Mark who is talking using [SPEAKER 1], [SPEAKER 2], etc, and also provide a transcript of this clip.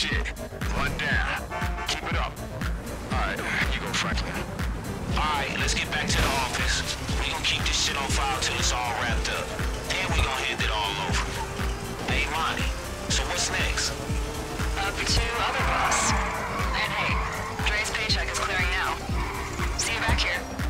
[SPEAKER 1] shit. One down. Keep it up. Alright, you go, Franklin.
[SPEAKER 2] Alright, let's get back to the office. We gonna keep this shit on file till it's all wrapped up. Then we gonna hand it all over. Hey, Monty, so what's next?
[SPEAKER 3] Up to other boss. And hey, Dre's paycheck is clearing now. See you back here.